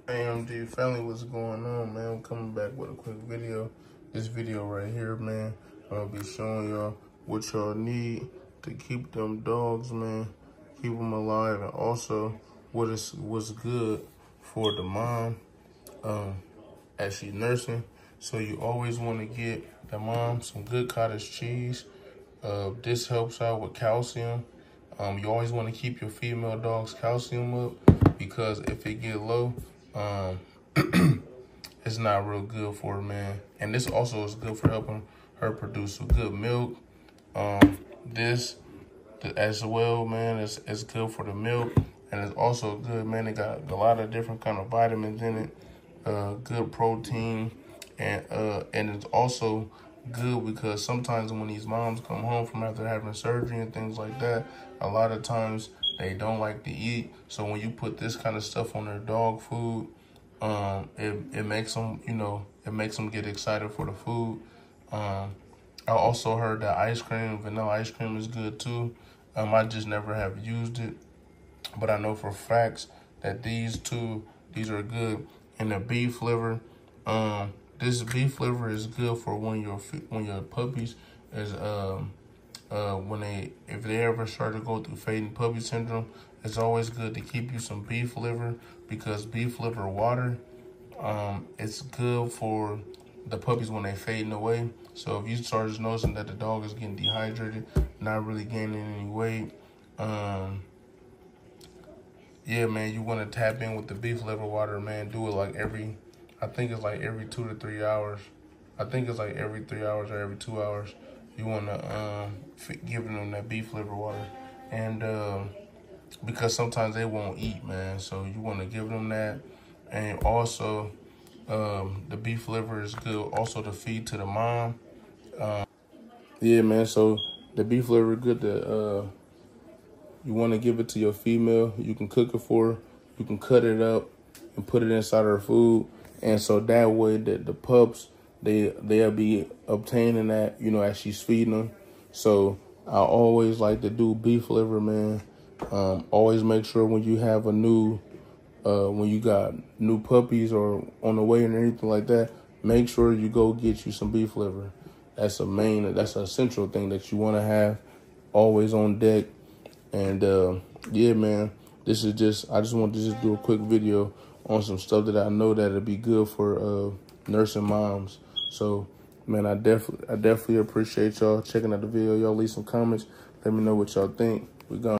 AMG family, what's going on, man? I'm coming back with a quick video. This video right here, man, I'm gonna be showing y'all what y'all need to keep them dogs, man, keep them alive, and also what's good for the mom as she's nursing. So you always want to get the mom some good cottage cheese. This helps out with calcium. You always want to keep your female dog's calcium up, because if it get low, it's not real good for her, man. And this also is good for helping her produce a good milk. This as well, man, it's good for the milk, and it's also good, man. It got a lot of different kind of vitamins in it, good protein, and it's also good because sometimes when these moms come home from after having surgery and things like that, a lot of times they don't like to eat. So when you put this kind of stuff on their dog food, it makes them, it makes them get excited for the food. I also heard that vanilla ice cream is good too. I just never have used it, but I know for facts that these are good. And the beef liver, this beef liver is good for when your puppies is if they ever start to go through fading puppy syndrome. It's always good to keep you some beef liver, because beef liver water, it's good for the puppies when they fading away. So if you start just noticing that the dog is getting dehydrated, not really gaining any weight, yeah, man, you want to tap in with the beef liver water, man. Do it like I think it's like every 2 to 3 hours. I think it's like every 3 hours or every 2 hours. You want to give them that beef liver water. And because sometimes they won't eat, man. So you want to give them that. And also, the beef liver is good also to feed to the mom. Yeah, man, so the beef liver good to, you want to give it to your female. You can cook it for her. You can cut it up and put it inside her food. And so that way that the pups, they'll be obtaining that, as she's feeding them. So I always like to do beef liver, man. Always make sure when you have when you got new puppies or on the way or anything like that, make sure you go get you some beef liver. That's a central thing that you want to have always on deck. And yeah, man, I just want to do a quick video on some stuff that I know that'll be good for nursing moms. So, man, I definitely appreciate y'all checking out the video. Y'all leave some comments. Let me know what y'all think. We gone.